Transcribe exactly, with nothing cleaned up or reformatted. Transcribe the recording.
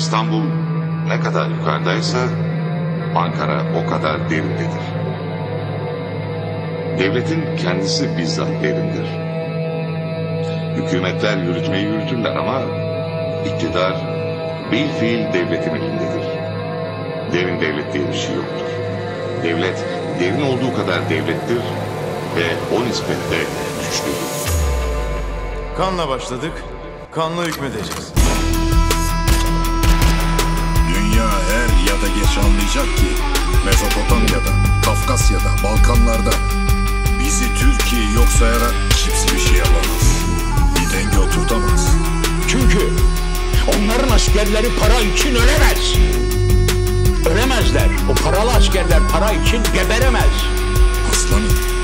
İstanbul ne kadar yukarıdaysa Ankara o kadar derindedir. Devletin kendisi bizzat derindir. Hükümetler yürütmeyi yürütürler ama iktidar bilfiil devletin elindedir. Derin devlet diye bir şey yoktur. Devlet derin olduğu kadar devlettir ve o nispette güçlüdür. Kanla başladık, kanla hükmedeceğiz. Dünya er ya da geç anlayacak ki Mezopotamya'da, Kafkasya'da, Balkanlarda bizi Türkiye yok sayarak kimse bir şey yapamaz. Bir denge oturtamaz. Çünkü onların askerleri para için ölemez. Ölemezler. O paralı askerler para için geberemez. Aslanım,